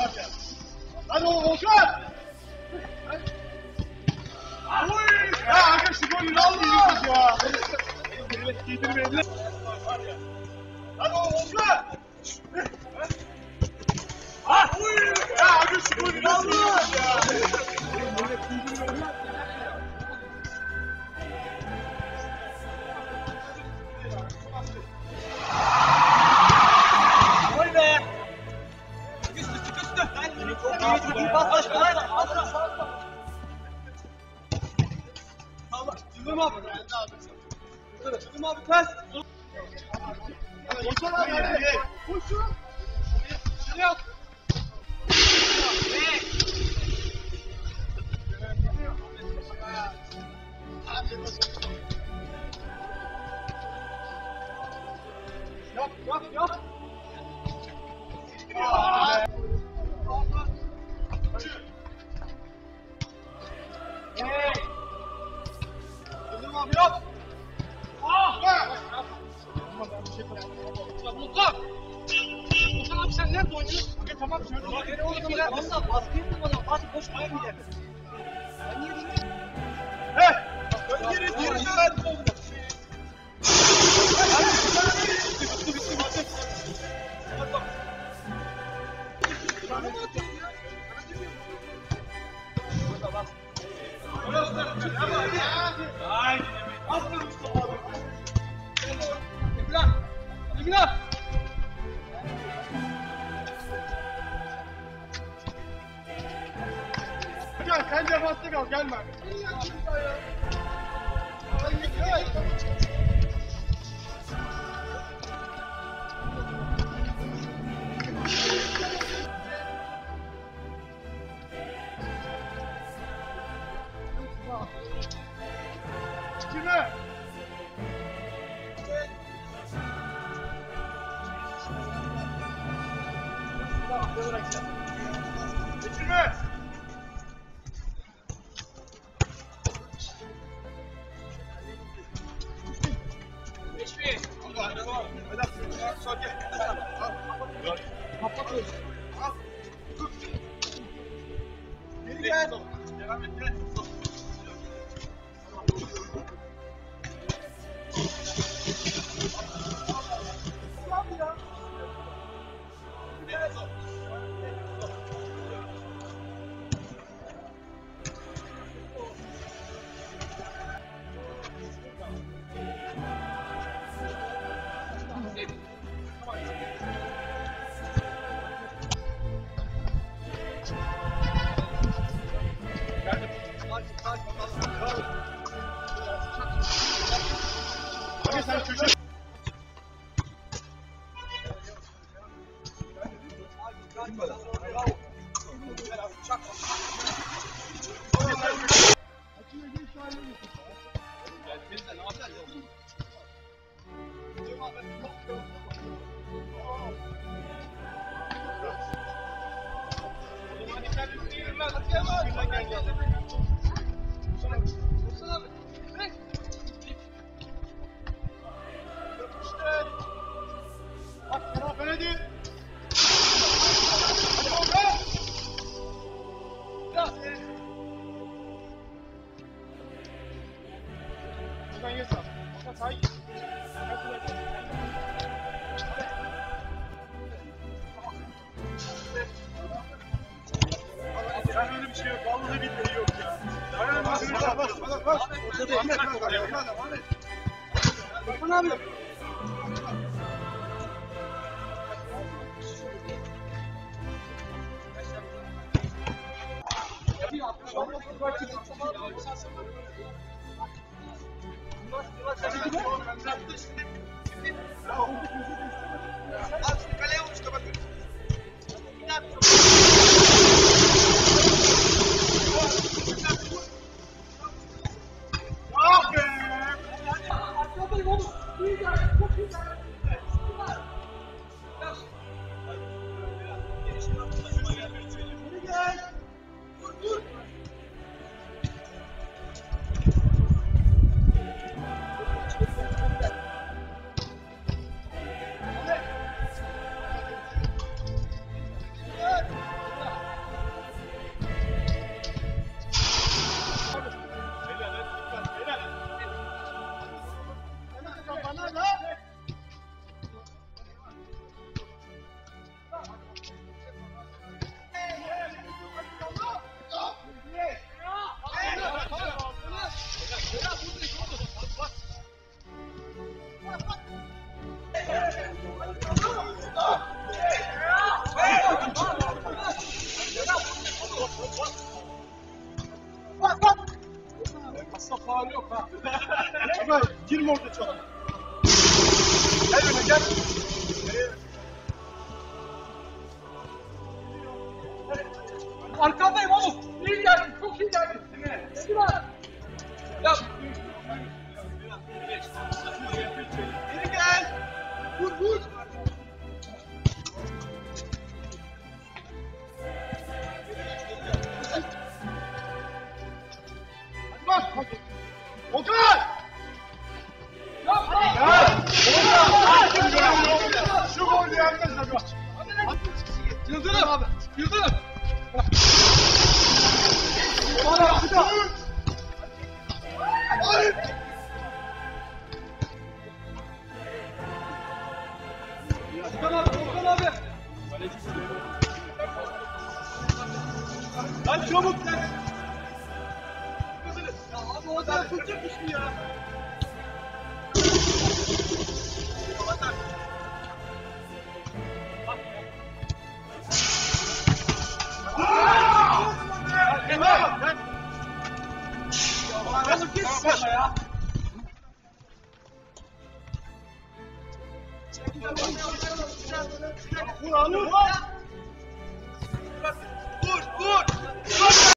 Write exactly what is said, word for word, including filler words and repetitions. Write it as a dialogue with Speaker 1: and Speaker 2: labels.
Speaker 1: Hadi oğlum Volkan! Ya aga şu golü nasıl yiyeceğiz ya? Evet giydirmeyelim. Hadi oğlum Volkan! Ya aga şu golü nasıl yiyeceğiz ya? Evet giydirmeyelim.
Speaker 2: Gol be! Sıkıştı sıkıştı. Çok iyi pas baş kolay da. Allah. Yıldım abi. Yıldım abi ters.
Speaker 1: Volkan abi hadi. Koşun.
Speaker 2: Şuraya at.
Speaker 1: Yap yap yap. Yıldım abi yap. Ah be.
Speaker 2: Mutlu. Mutlu abi sen nerede oynuyorsun?
Speaker 1: Aga tamam şöyle.
Speaker 2: Nereye oynuyorsun? Valla baskı yaptın bana. Fatih boş koymayacak. Ben niye bilmiyorum?
Speaker 1: Heh. Ön geri geri ver. Bitti bitti bitti. Haydi. Aferin Mustafa abi.
Speaker 2: Emrah. Emrah.
Speaker 1: Gel sen defansta kal gelme. Kime? Kime?
Speaker 2: Beşmi.
Speaker 1: Geri gel. Devam et gel. Hadi sen köşe. Bak taraf öyle değil. Hadi Volkan. Buradan yes al. Volkan sağa git. Sen öyle bir şey yok. Vallahi billahi yok ya. Ayağım bas bas bas bas.
Speaker 2: Ortada Ahmet. Bakın abi. Kaleye vuruşta bakın.
Speaker 1: Ah be! benim orada çalan. Gel öyle gel.
Speaker 2: Arkandayım oğlum. İyi geldin. Çok iyi geldin. Sinan. Ya.
Speaker 1: Geri gel. Vur vur. Hadi bak. Okan.
Speaker 2: Ya.
Speaker 1: Ya. Okan. Şu golü yenmez abi.
Speaker 2: Yıldırım abi. Yıldırım.
Speaker 1: Bana bir daha. Ay.
Speaker 2: Okan abi. Okan abi.
Speaker 1: Lan çabuk lan.
Speaker 2: Ya abi o da tutacakmış mı ya?
Speaker 1: Gel lan. Gel.
Speaker 2: Oğlum git sana ya.
Speaker 1: Vur abi. Vur.